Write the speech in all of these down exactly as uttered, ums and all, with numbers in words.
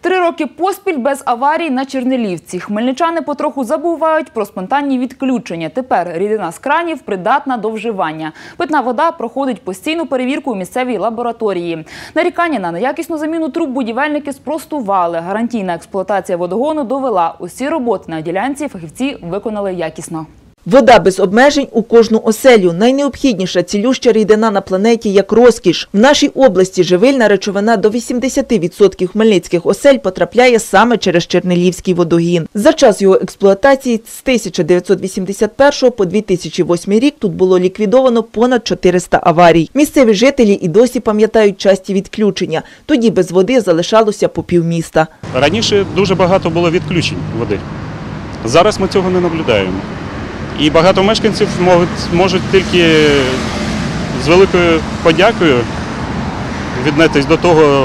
Три роки поспіль без аварій на Чернелівці. Хмельничани потроху забувають про спонтанні відключення. Тепер рідина з кранів придатна до вживання. Питна вода проходить постійну перевірку у місцевій лабораторії. Нарікання на неякісну заміну труб будівельники спростували. Гарантійна експлуатація водогону довела. Усі роботи на ділянці фахівці виконали якісно. Вода без обмежень у кожну оселю. Найнеобхідніша цілюща рідина на планеті як розкіш. В нашій області живильна речовина до вісімдесят відсотків хмельницьких осель потрапляє саме через Чернелівський водогін. За час його експлуатації з тисяча дев'ятсот вісімдесят першого по дві тисячі восьмий рік тут було ліквідовано понад чотириста аварій. Місцеві жителі і досі пам'ятають часті відключення. Тоді без води залишалося по півміста. Раніше дуже багато було відключень води. Зараз ми цього не наблюдаємо. І багато мешканців можуть, можуть тільки з великою подякою віднестись до того,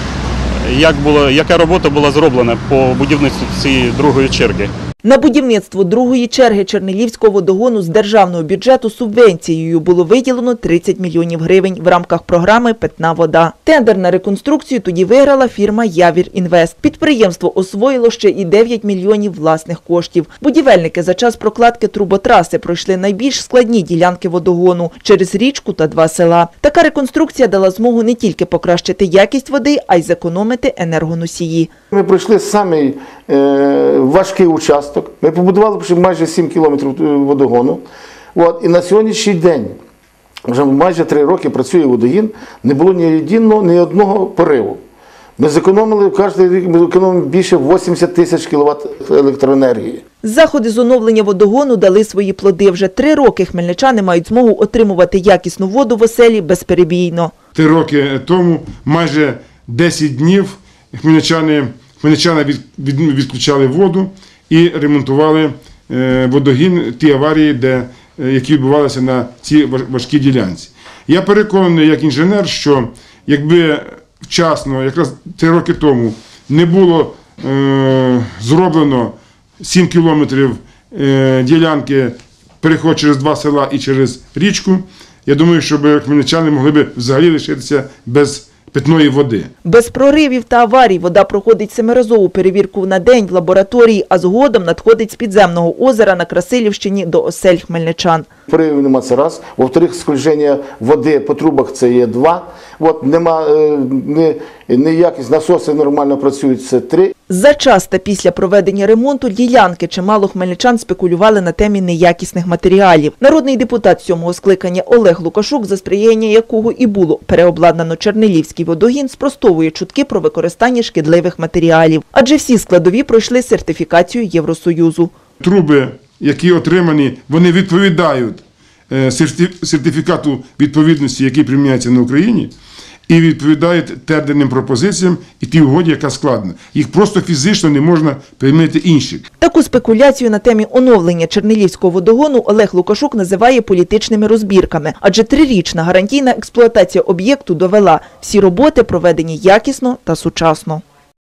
як було, яка робота була зроблена по будівництву цієї другої черги. На будівництво другої черги Чернелівського водогону з державного бюджету субвенцією було виділено тридцять мільйонів гривень в рамках програми «Питна вода». Тендер на реконструкцію тоді виграла фірма «Явір Інвест». Підприємство освоїло ще і дев'ять мільйонів власних коштів. Будівельники за час прокладки труботраси пройшли найбільш складні ділянки водогону – через річку та два села. Така реконструкція дала змогу не тільки покращити якість води, а й зекономити енергоносії. Ми пройшли самий е, важкий участок. Ми побудували майже сім кілометрів водогону. От, і на сьогоднішній день, вже майже три роки працює водогін, не було ні єдиного, ні одного пориву. Ми зекономили, кожен рік ми зекономимо більше вісімдесят тисяч кіловат електроенергії. Заходи з оновлення водогону дали свої плоди. Вже три роки хмельничани мають змогу отримувати якісну воду в оселі безперебійно. Три роки тому майже десять днів хмельничани, хмельничани від, від, відключали воду і ремонтували е, водогін, ті аварії, де, е, які відбувалися на цій важкій ділянці. Я переконаний як інженер, що якби вчасно, якраз три роки тому, не було е, зроблено сім кілометрів е, ділянки переход через два села і через річку, я думаю, що хмельничани могли б взагалі лишитися без питної води. Без проривів та аварій вода проходить семиразову перевірку на день в лабораторії, а згодом надходить з підземного озера на Красилівщині до осель хмельничан. Проривів нема, це раз. Во-вторых, скольження води по трубах це є два. От, нема не, не якість, насоси нормально працюють, це три. За час та після проведення ремонту ділянки чимало хмельничан спекулювали на темі неякісних матеріалів. Народний депутат сьомого скликання Олег Лукашук, за сприяння якого і було переобладнано Чернелівський водогін, спростовує чутки про використання шкідливих матеріалів. Адже всі складові пройшли сертифікацію Євросоюзу. Труби, які отримані, вони відповідають сертифікату відповідності, який приміняється на Україні, і відповідають тендерним пропозиціям і тій угоді, яка складена. Їх просто фізично не можна примінити інших. Таку спекуляцію на темі оновлення Чернелівського водогону Олег Лукашук називає політичними розбірками. Адже трирічна гарантійна експлуатація об'єкту довела – всі роботи проведені якісно та сучасно.